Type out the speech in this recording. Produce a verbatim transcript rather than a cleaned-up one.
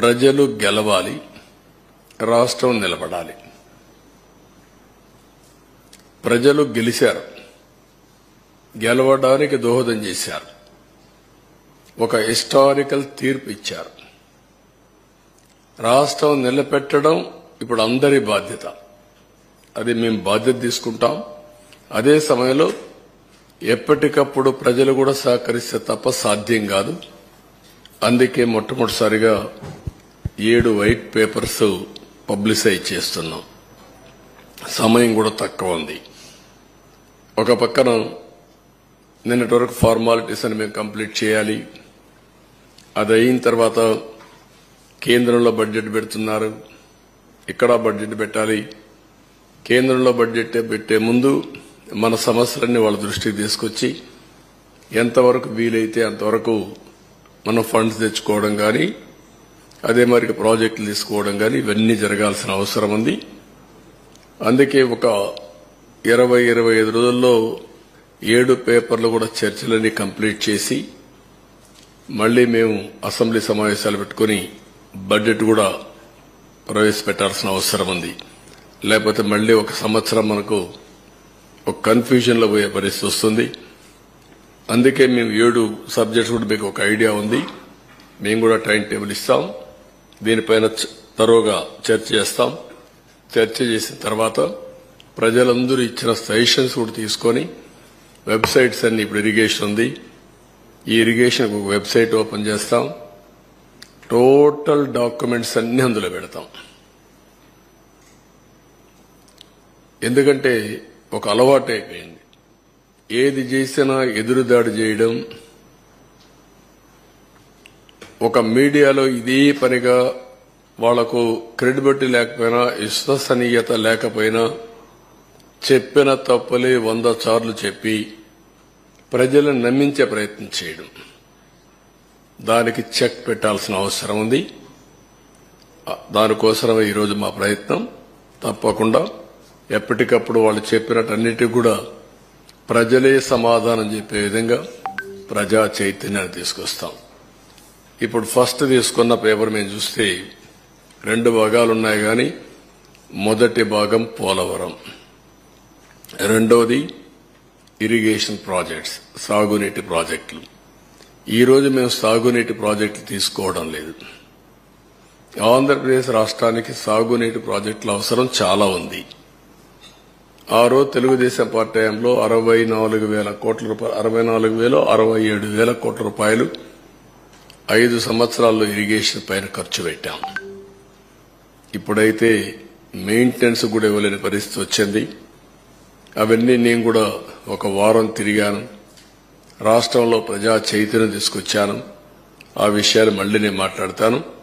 ప్రజలు గెలవాలి, రాష్ట్రం నిలబడాలి. ప్రజలు గెలిచారు, గెలవడానికి దోహదం చేశారు, ఒక హిస్టారికల్ తీర్పు ఇచ్చారు. రాష్ట్రం నిలబెట్టడం ఇప్పుడు అందరి బాధ్యత. అది మేము బాధ్యత తీసుకుంటాం. అదే సమయంలో ఎప్పటికప్పుడు ప్రజలు కూడా సహకరిస్తే తప్ప సాధ్యం కాదు. అందుకే మొట్టమొదటిసారిగా ఏడు వైట్ పేపర్స్ పబ్లిసైజ్ చేస్తున్నాం. సమయం కూడా తక్కువ ఉంది. ఒక పక్కన నిన్నటి వరకు ఫార్మాలిటీస్ అని మేము కంప్లీట్ చేయాలి. అది అయిన తర్వాత కేంద్రంలో బడ్జెట్ పెడుతున్నారు, ఇక్కడ బడ్జెట్ పెట్టాలి. కేంద్రంలో బడ్జెట్ పెట్టే ముందు మన సమస్యలన్నీ వాళ్ళ దృష్టికి తీసుకొచ్చి ఎంతవరకు వీలైతే అంతవరకు మనం ఫండ్స్ తెచ్చుకోవడం కానీ, అదే మరి ప్రాజెక్టులు తీసుకోవడం కానీ ఇవన్నీ జరగాల్సిన అవసరం ఉంది. అందుకే ఒక ఇరవై ఇరవై ఐదు రోజుల్లో ఏడు పేపర్లు కూడా చర్చలన్నీ కంప్లీట్ చేసి మళ్లీ మేము అసెంబ్లీ సమావేశాలు పెట్టుకుని బడ్జెట్ కూడా ప్రవేశపెట్టాల్సిన అవసరం ఉంది. లేకపోతే మళ్లీ ఒక సంవత్సరం మనకు ఒక కన్ఫ్యూజన్ లో పోయే పరిస్థితి వస్తుంది. అందుకే మేము ఏడు సబ్జెక్ట్స్ కూడా మీకు ఒక ఐడియా ఉంది. మేము కూడా టైం టేబుల్ ఇస్తాం. దీనిపైన తరోగా చర్చ చేస్తాం. చర్చ చేసిన తర్వాత ప్రజలందరూ ఇచ్చిన సజెషన్స్ కూడా తీసుకొని వెబ్సైట్స్ అన్ని, ఇప్పుడు ఇరిగేషన్ ఉంది, ఈ ఇరిగేషన్ ఒక వెబ్సైట్ ఓపెన్ చేస్తాం. టోటల్ డాక్యుమెంట్స్ అన్ని అందులో పెడతాం. ఎందుకంటే ఒక అలవాటు అయిపోయింది. ఏది చేసినా ఎదురుదాడి చేయడం. ఒక మీడియాలో ఇదే పనిగా వాళ్లకు క్రెడిబిలిటీ లేకపోయినా, విశ్వసనీయత లేకపోయినా చెప్పిన తప్పులే వంద సార్లు చెప్పి ప్రజలను నమ్మించే ప్రయత్నం చేయడం. దానికి చెక్ పెట్టాల్సిన అవసరం ఉంది. దానికోసమే ఈరోజు మా ప్రయత్నం. తప్పకుండా ఎప్పటికప్పుడు వాళ్ళు చెప్పినట్టన్నిటికీ కూడా ప్రజలే సమాధానం చెప్పే విధంగా ప్రజా చైతన్యాన్ని తీసుకొస్తాం. ఇప్పుడు ఫస్ట్ తీసుకున్న పేపర్ మేము చూస్తే రెండు భాగాలున్నాయి. కానీ మొదటి భాగం పోలవరం, రెండవది ఇరిగేషన్ ప్రాజెక్ట్స్, సాగునీటి ప్రాజెక్టులు. ఈ రోజు మేము సాగునీటి ప్రాజెక్టులు తీసుకోవడం లేదు. ఆంధ్రప్రదేశ్ రాష్ట్రానికి సాగునీటి ప్రాజెక్టుల అవసరం చాలా ఉంది. ఆ రోజు తెలుగుదేశం పార్టీ హయాంలో అరవై నాలుగు వేల కోట్ల రూపాయలు అరవై నాలుగు వేలు అరవై ఏడు వేల కోట్ల రూపాయలు ఐదు సంవత్సరాల్లో ఇరిగేషన్ పైన ఖర్చు పెట్టాం. ఇప్పుడైతే మెయింటెనెన్స్ కూడా ఇవ్వలేని పరిస్థితి వచ్చింది. అవన్నీ నేను కూడా ఒక వారం తిరిగాను. రాష్ట్రంలో ప్రజా చైతన్యం తీసుకొచ్చాను. ఆ విషయాలు మళ్లీ నేను మాట్లాడతాను.